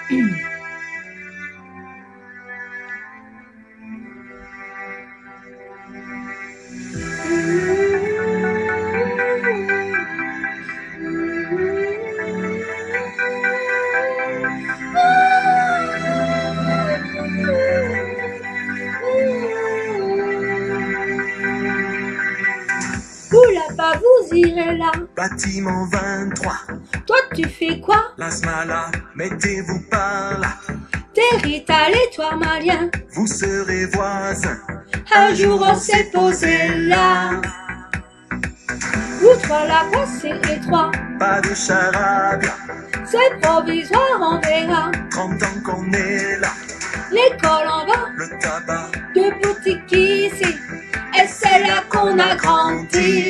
Vous là-bas, vous irez là. Bâtiment 23. Toi, tu fais quoi? L'asmala, mettez-vous par là. Territal et toi, malien. Vous serez voisins. Un jour, on s'est posé là. Vous trois là-bas, c'est étroit. Pas de charabia. C'est provisoire, on verra. 30 ans qu'on est là. L'école en bas, Le tabac, deux boutiques ici. Et c'est là qu'on a grandi.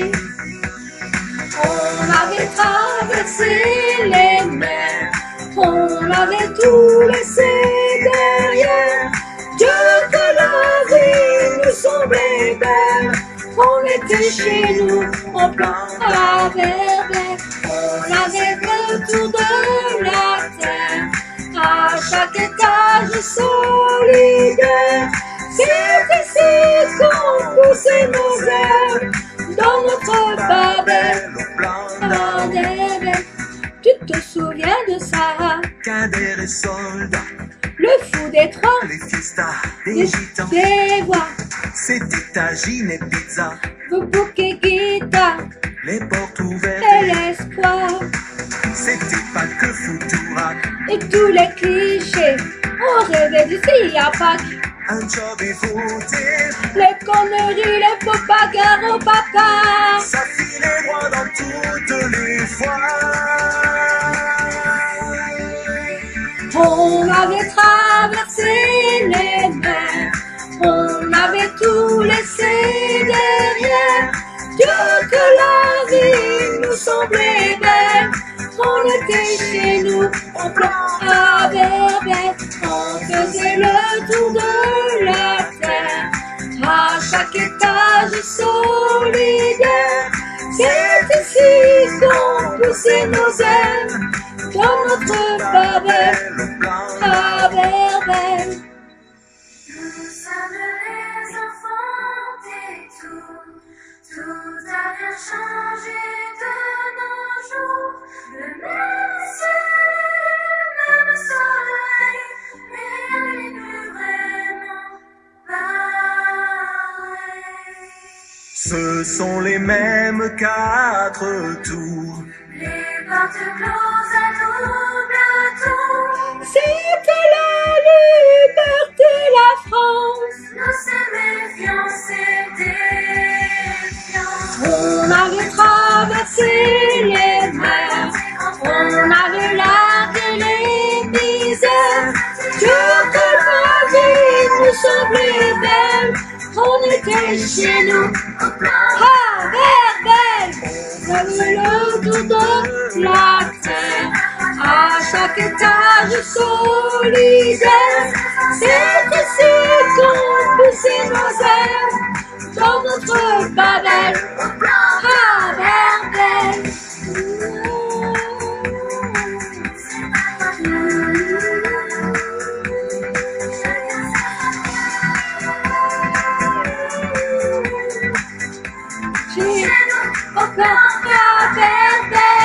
On avait traversé les mers. On avait tout laissé derrière. Dieu que la vie nous semblait belle. On était chez nous, en plan à Versailles. On avait le tour de la terre. À chaque étage solidaire. C'est ici qu'on poussait nos ailes. Dans notre Babel. le blanc, Babel. Tu te souviens de ça? Kader et soldats. Le fou des trois, Les fiestas, les gitans. des voix, C'était tagine et pizza. le bouquet guitare Les portes ouvertes. et l'espoir. C'était pas que Futurak. Et tous les clichés, on rêvait d'ici à Pâques. Un job et voté. Les conneries, les faux bagarres au papa. Ça filait droit dans toutes les fois. On avait traversé les mers. On avait tout laissé derrière. Dieu que la vie nous semblait belle. On était chez nous, en plan à Versailles. On faisait le tour de la terre. À chaque étage solidaire. C'est ici qu'on poussait nos ailes. Dans notre Babel, Le blanc, à Versailles. Nous sommes les enfants des tours. Tout a bien changé de nos jours. Le même ciel, le même soleil, mais rien n'est plus vraiment pareil. ce sont les mêmes 4 tours. Les portes closes à double tour. C'était la liberté, la France. Nous sommes méfiants et défiants. On avait traversé les mers. On avait largué les misères. Dieu que la vie nous semblait belle. On était chez nous, à Versailles. On avait le tour de la terre. À chaque étage solidaire. C'est ici qu'on poussait nos ailes. Dans notre Babel, à Versailles. J'ai encore à Versailles.